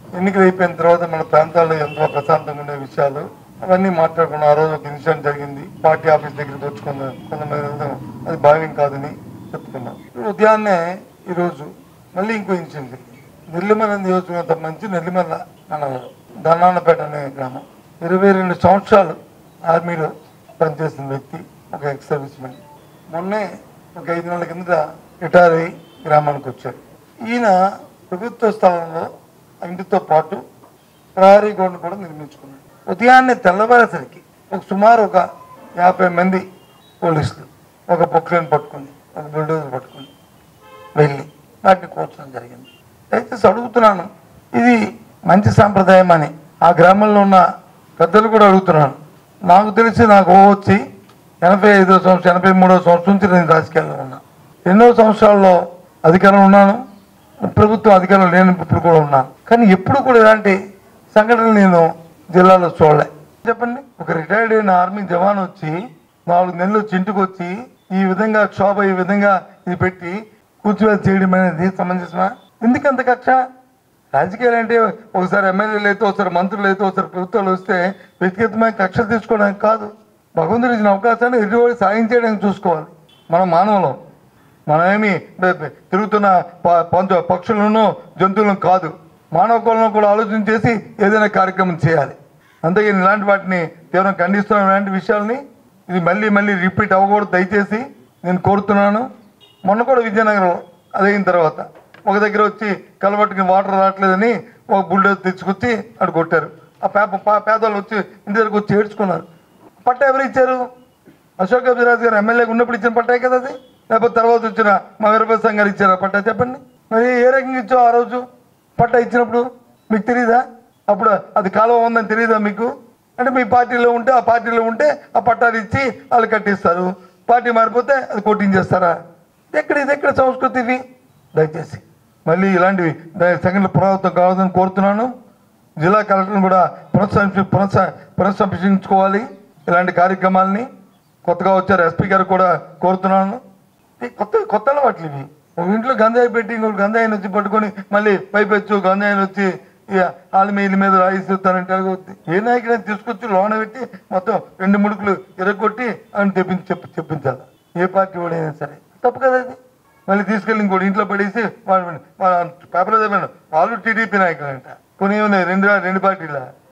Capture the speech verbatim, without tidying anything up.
ఎన్నికలు అయిపోయిన తర్వాత మన ప్రాంతాల్లో ఎంతో ప్రశాంతంగా ఉండే విషయాలు అవన్నీ మాట్లాడుకున్న ఆ రోజు ఒక ఇన్సిడెంట్ జరిగింది. పార్టీ ఆఫీస్ దగ్గరికి వచ్చుకున్న కొంతమంది అది భావ్యం కాదని చెప్పుకున్నాం. ఉదయాన్నే ఈరోజు మళ్ళీ ఇంకో ఇన్సిడెంట్ జరిగింది. నెల్లిమల నియోజకవర్గం సంబంధించి నెల్లిమల మండలం దన్నానపేట అనే గ్రామం. ఇరవై రెండు సంవత్సరాలు ఆర్మీలో పనిచేసిన వ్యక్తి, ఒక ఎక్స్ సర్వీస్ మెన్. మొన్నే ఒక ఐదు నెలల కిందట రిటైర్ అయ్యి గ్రామానికి వచ్చారు. ఈయన ప్రభుత్వ స్థలంలో ఇంటితో పాటు ప్రహరీ గోడను కూడా నిర్మించుకున్నాడు. ఉదయాన్నే తెల్లవారేసరికి ఒక సుమారు ఒక యాభై మంది పోలీసులు ఒక పొక్లైన్ పట్టుకొని ఒక బుల్డోజర్ పట్టుకొని వెళ్ళి వాటిని కూర్చోడం జరిగింది. దయచేసి అడుగుతున్నాను, ఇది మంచి సాంప్రదాయం అని ఆ గ్రామంలో ఉన్న పెద్దలు కూడా అడుగుతున్నాను. నాకు తెలిసి నాకు వచ్చి ఎనభై ఐదో సంవత్సరం ఎనభై మూడో సంవత్సరం నుంచి నేను రాజకీయాల్లో ఉన్నా. ఎన్నో సంవత్సరాల్లో అధికారంలో ఉన్నాను, ప్రభుత్వం అధికారం లేని ఇప్పుడు కూడా ఉన్నాను. కానీ ఎప్పుడు కూడా ఇలాంటి సంఘటనలు నేను జిల్లాలో చూడలే. చెప్పండి, ఒక రిటైర్డ్ అయిన ఆర్మీ జవాన్ వచ్చి నాలుగు నెలలు వచ్చి ఇంటికి వచ్చి ఈ విధంగా క్షోభ ఈ విధంగా ఇది పెట్టి కూర్చోవేసి చేయడం అనేది సమంజసమా? ఎందుకంత కక్ష? రాజకీయాలు అంటే ఒకసారి ఎమ్మెల్యేలు అయితే, ఒకసారి మంత్రులు అయితే, ఒకసారి ప్రభుత్వాలు వస్తే వ్యక్తిగతమైన కక్షలు తీసుకోవడానికి కాదు. భగవంతుడు ఇచ్చిన అవకాశాన్ని ఎదుటి సాయం చేయడానికి చూసుకోవాలి. మన మానవులం, మనమేమి తిరుగుతున్న పంచ పక్షులను జంతువులను కాదు. మానవ కులంలో కూడా ఆలోచన చేసి ఏదైనా కార్యక్రమం చేయాలి. అంతేగాని ఇలాంటి వాటిని తీవ్రంగా ఖండిస్తున్న ఇలాంటి విషయాల్ని ఇది మళ్ళీ మళ్ళీ రిపీట్ అవ్వకూడదు దయచేసి నేను కోరుతున్నాను. మొన్న కూడా విజయనగరం అదైన తర్వాత ఒక దగ్గర వచ్చి కలవట్టుకి వాటర్ రావట్లేదని ఒక బుల్డోజర్ తెచ్చుకొచ్చి అటు కొట్టారు. ఆ పేప పేదవాళ్ళు వచ్చి ఇంటి దగ్గరకు వచ్చి ఏడ్చుకున్నారు. పట్టా ఎవరు ఇచ్చారు? అశోక్ అభిరాజ్ గారు ఎమ్మెల్యేగా ఉన్నప్పుడు ఇచ్చిన పట్టాయి కదా అది, లేకపోతే తర్వాత వచ్చిన మా వీరభద్ర గారు ఇచ్చారు ఆ పట్టా? చెప్పండి, మరి ఏ రకంగా ఇచ్చావు ఆ రోజు పట్టా ఇచ్చినప్పుడు? మీకు తెలియదా? అప్పుడు అది కాలువ ఉందని తెలియదా మీకు? అంటే మీ పార్టీలో ఉంటే ఆ పార్టీలో ఉంటే ఆ పట్టాలు ఇచ్చి వాళ్ళు కట్టిస్తారు, పార్టీ మారిపోతే అది కొట్టించేస్తారా? ఎక్కడ ఇది ఎక్కడ సంస్కృతి ఇవి? దయచేసి మళ్ళీ ఇలాంటివి సంఘటనలు పునరావృతం కావాలని కోరుతున్నాను. జిల్లా కలెక్టర్ని కూడా పునః పునః పునఃసంరక్షించుకోవాలి ఇలాంటి కార్యక్రమాలని. కొత్తగా వచ్చారు ఎస్పీ గారు కూడా కోరుతున్నాను. కొత్త కొత్త అలవాట్లు ఇవి. ఒక ఇంట్లో గంజాయి పెట్టి ఇంకొక గంజాయిని వచ్చి పట్టుకొని మళ్ళీ పైపెచ్చు గంజాయిని వచ్చి ఇక వాళ్ళ మీద మీద రాయిస్తానంటే ఏ నాయకుడైనా తీసుకొచ్చి లోన పెట్టి మొత్తం రెండు ముడుకులు ఎరగొట్టి అని తెప్పించి చెప్పి చెప్పించాలి. ఏ పార్టీ వాడైనా సరే తప్పు కదా అది. మళ్ళీ తీసుకెళ్ళి ఇంకోటి ఇంట్లో పడేసి వాళ్ళు పేపర్లో చెప్పాను వాళ్ళు టీడీపీ నాయకులు అంట. కొన్ని ఉన్నాయి రెండు రెండు పార్టీల